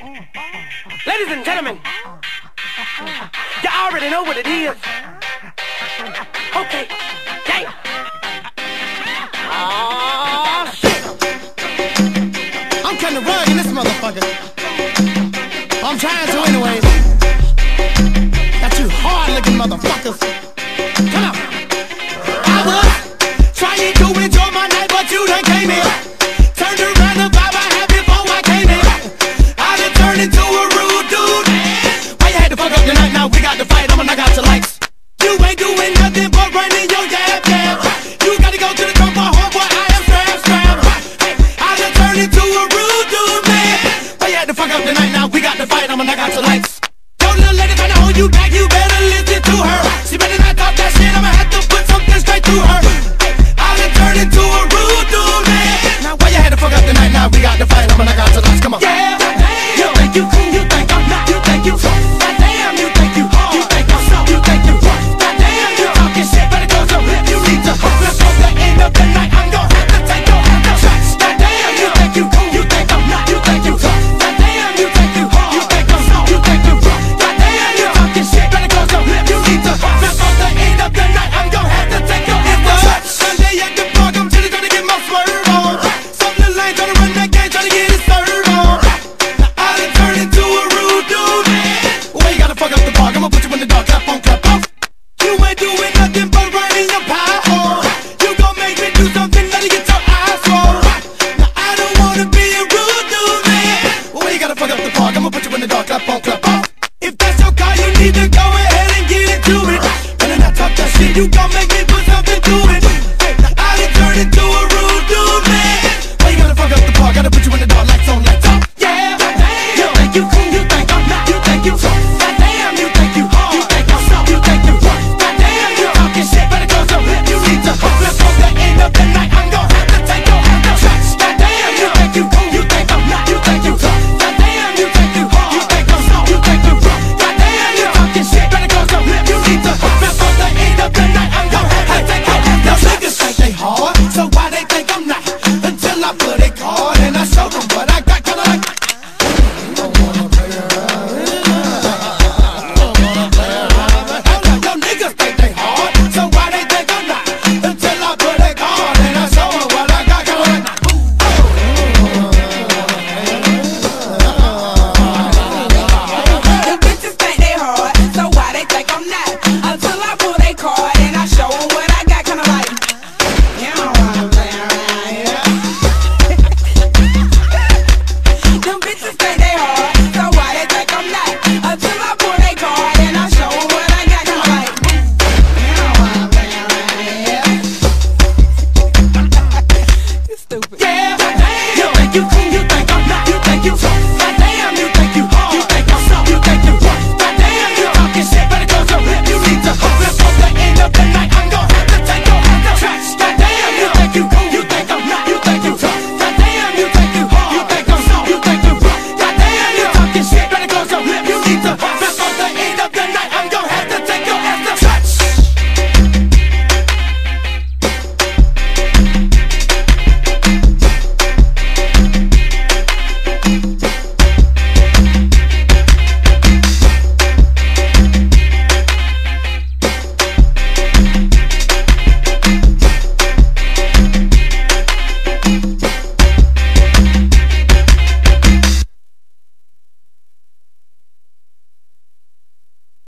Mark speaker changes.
Speaker 1: Ladies and gentlemen, you already know what it is. Okay, damn. Oh, shit.
Speaker 2: I'm cutting the rug in this motherfucker. I'm trying to anyways. Got you hard-looking motherfuckers. Come on. I was trying to enjoy my night, but you done came here. Turned around the vibe I had before I came in. I done turned into a rude dude. Why you had to fuck up the night? Now we got to fight, I'ma knock out your lights. You ain't doing nothing but running your yab yab. You gotta go to the club, my homeboy, I am strap. Hey, I done turned into a rude dude, man. Why you had to fuck up the night? Now we got to fight, I'ma knock out your lights. Yo, little lady tryna hold you back, you better listen to her. She better not talk that shit, I'ma have to put something straight through her. Hey, I done turned into a rude dude, man. Now why you had to fuck up the night? Now we got to fight, I'ma knock out your lights. Come on. Yeah, you think you cool, you think I'm not, you think you tough. Goddamn, you think you hard, you think I'm soft, you think you rough. Goddamn, you talking shit, better close your lip, you need to huff. Let's go to the end of the night, I'm gonna have to take your shots. Goddamn, you think you cool, you think I'm not, you think you tough. Goddamn, you think you hard, you think I'm soft, you think you rough. Goddamn, you talking shit, better close your lip, you need to huff. Let's go to the end of the night, I'm gonna have to take your shots. Sunday at the park, I'm chilling, trying to get my swerve on. Some little lane trying to run that game, trying to get his serve on. I done turned into a rude dude. Well, you gotta fuck up the park, I'ma put you in the dark, clap on, clap off. You ain't doing nothing but running your pie hole. You gon' make me do something, let it get your eyes roll. Now I don't wanna be a rude dude, man. Well, you gotta fuck up the park, I'ma put you in the dark, clap on, clap off. If that's your car, you need to go ahead and get into it. Better not talk that shit, you gon' make me put something to it. Hey, I done turned into a rude dude, man. Well, you gotta fuck up the park, gotta put you in the dark, lights on, lights off. Yeah, you think you cool, you think I'm not, you think you tough. Goddamn, you think you hard, you think I'm soft, you think you rough. Goddamn, you talking shit, better close your lip, you need to huff. Let's go to the end of the night, I'm gonna have to take your shots. Goddamn, you think you cool, you think I'm not, you think you tough. Goddamn, you think you hard, you think I'm soft, you think you rough. Goddamn, you talking shit, better close your lip, you need to huff. Let's go to the end of the night, I'm gonna have to take your shots. Niggas think they hard, so why they think I'm not? Until I put it hard and I show them what I got, kinda like. Yo, niggas think they hard, so why they think I'm not? Until I put it hard and I show them what I got, kinda like.
Speaker 3: The bitches think they hard, so why they think I'm not? Until I pull they card and I show them what I got, kinda like. You don't wanna play around here. Them bitches think they hard.